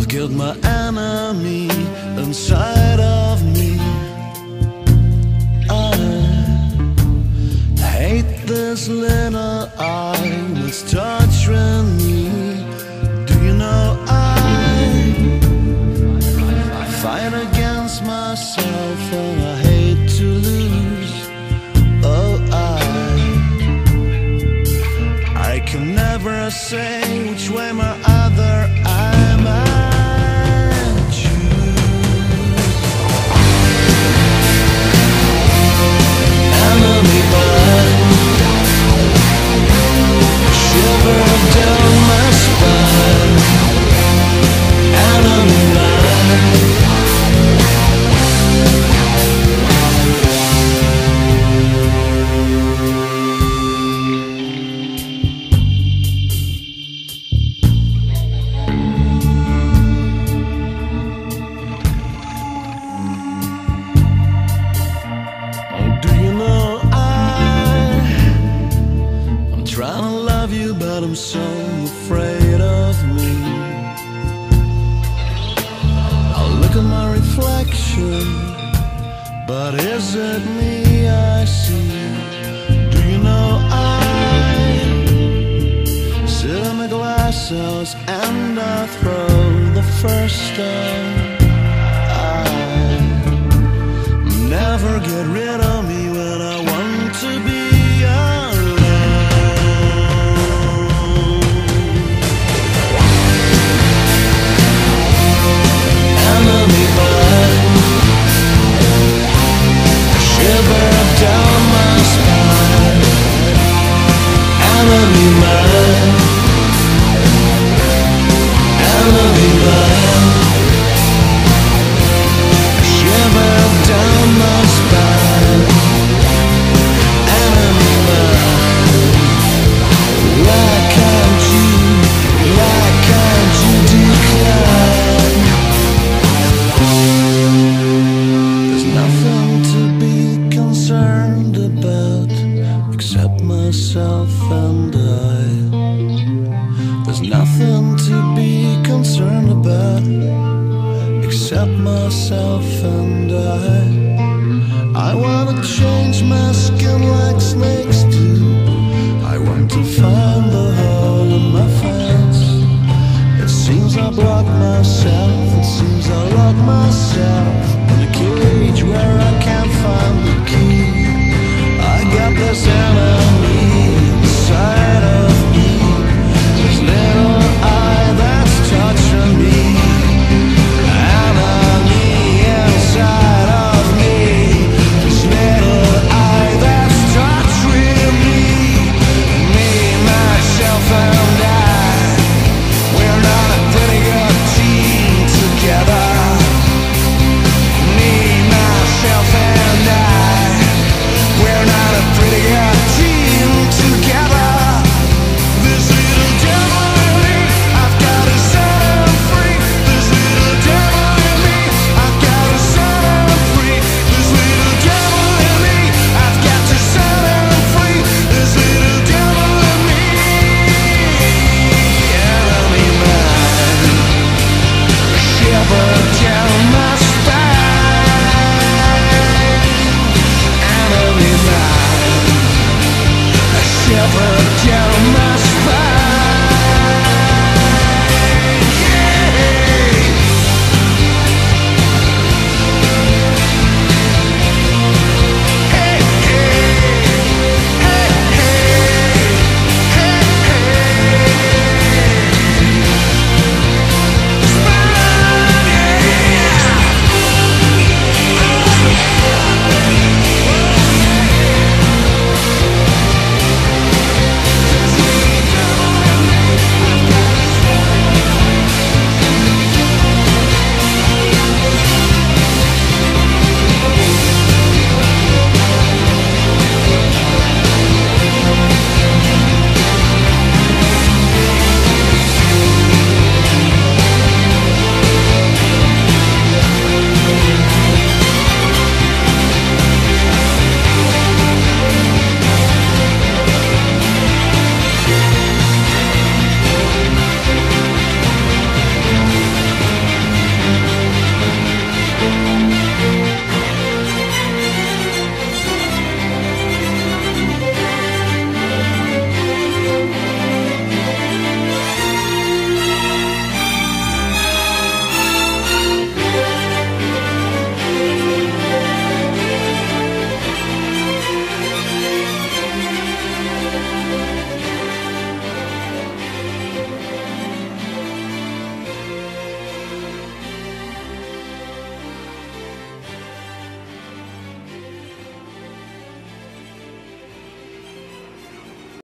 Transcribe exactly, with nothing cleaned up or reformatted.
killed my enemy inside of me. I hate this little eye that's torturing me. Do you know I, I fight against myself and I hate to lose. Oh, I I can never say which way my other eye might choose. Enemy mine, shiver down my spine. Enemy mine. Trying to love you, but I'm so afraid of me. I look at my reflection, but is it me I see? Do you know I sit in the glass house and I throw the first stone. I never get rid of me when I want to be alone. Enemy mine, shiver down my spine. Enemy mine, enemy mine, shiver down my spine. Enemy mine, why can't you, why can't you decline? There's nothing to be concerned about except myself and I. There's nothing to be concerned about except myself and I. I wanna change my skin like snakes do. I want to find the hole in my fence. It seems I block myself, it seems I lock myself in a cage where I can't find the key. I got this